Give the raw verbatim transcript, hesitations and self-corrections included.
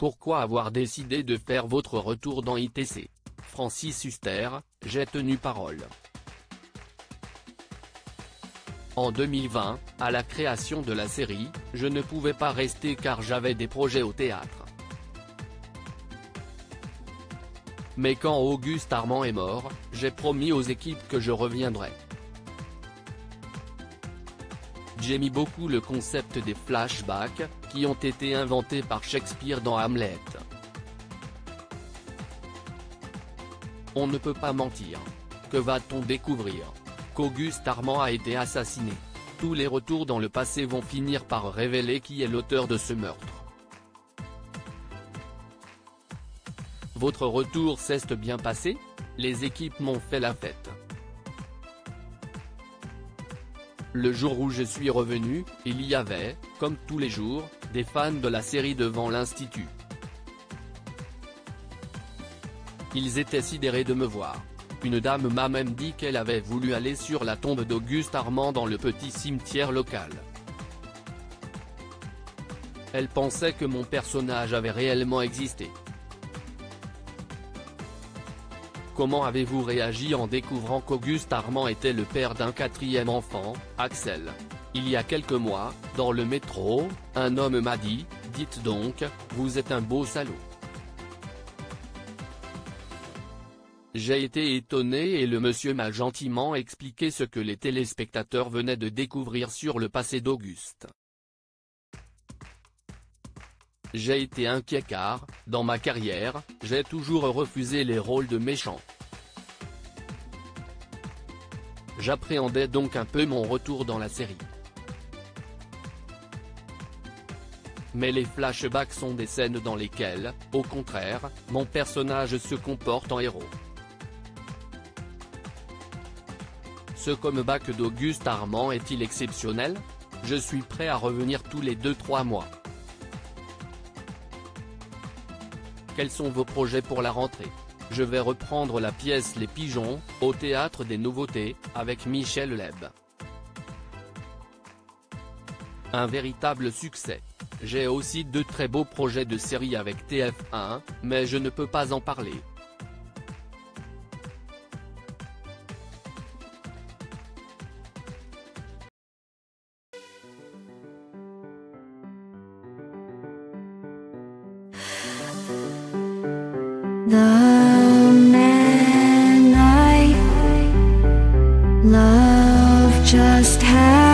Pourquoi avoir décidé de faire votre retour dans I T C? Francis Huster, j'ai tenu parole. En deux mille vingt, à la création de la série, je ne pouvais pas rester car j'avais des projets au théâtre. Mais quand Auguste Armand est mort, j'ai promis aux équipes que je reviendrais. J'aime beaucoup le concept des flashbacks, qui ont été inventés par Shakespeare dans Hamlet. On ne peut pas mentir. Que va-t-on découvrir? Qu'Auguste Armand a été assassiné. Tous les retours dans le passé vont finir par révéler qui est l'auteur de ce meurtre. Votre retour s'est bien passé? Les équipes m'ont fait la fête. Le jour où je suis revenu, il y avait, comme tous les jours, des fans de la série devant l'Institut. Ils étaient sidérés de me voir. Une dame m'a même dit qu'elle avait voulu aller sur la tombe d'Auguste Armand dans le petit cimetière local. Elle pensait que mon personnage avait réellement existé. Comment avez-vous réagi en découvrant qu'Auguste Armand était le père d'un quatrième enfant, Axel? Il y a quelques mois, dans le métro, un homme m'a dit, « Dites donc, vous êtes un beau salaud ». J'ai été étonné et le monsieur m'a gentiment expliqué ce que les téléspectateurs venaient de découvrir sur le passé d'Auguste. J'ai été inquiet car, dans ma carrière, j'ai toujours refusé les rôles de méchants. J'appréhendais donc un peu mon retour dans la série. Mais les flashbacks sont des scènes dans lesquelles, au contraire, mon personnage se comporte en héros. Ce comeback d'Auguste Armand est-il exceptionnel? Je suis prêt à revenir tous les deux trois mois. Quels sont vos projets pour la rentrée? Je vais reprendre la pièce Les Pigeons, au Théâtre des Nouveautés, avec Michel Leb. Un véritable succès. J'ai aussi de très beaux projets de série avec T F un, mais je ne peux pas en parler. The man I love just had